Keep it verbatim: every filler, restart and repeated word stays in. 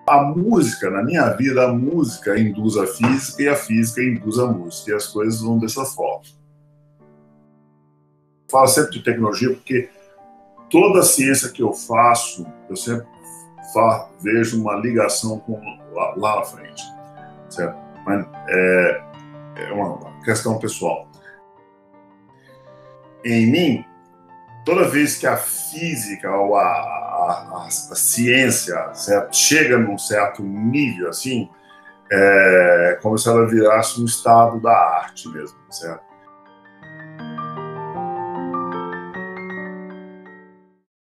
A música, na minha vida, a música induz a física e a física induz a música, e as coisas vão dessa forma. Eu falo sempre de tecnologia porque toda a ciência que eu faço, eu sempre fa vejo uma ligação com lá, lá na frente, certo? Mas é, é uma questão pessoal. Em mim, toda vez que a física ou a, a, a, a ciência, certo, chega num certo nível assim, é como se ela virasse um estado da arte mesmo, certo?